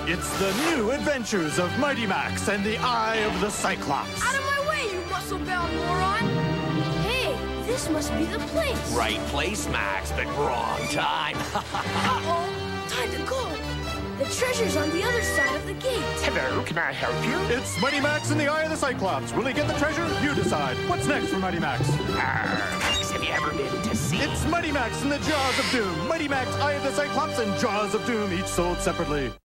It's the new adventures of Mighty Max and the Eye of the Cyclops. Out of my way, you muscle-bound moron! Hey, this must be the place. Right place, Max, but wrong time. Uh-oh, time to go. The treasure's on the other side of the gate. Hello, can I help you? It's Mighty Max and the Eye of the Cyclops. Will he get the treasure? You decide. What's next for Mighty Max? Max, have you ever been to sea? It's Mighty Max and the Jaws of Doom. Mighty Max, Eye of the Cyclops, and Jaws of Doom, each sold separately.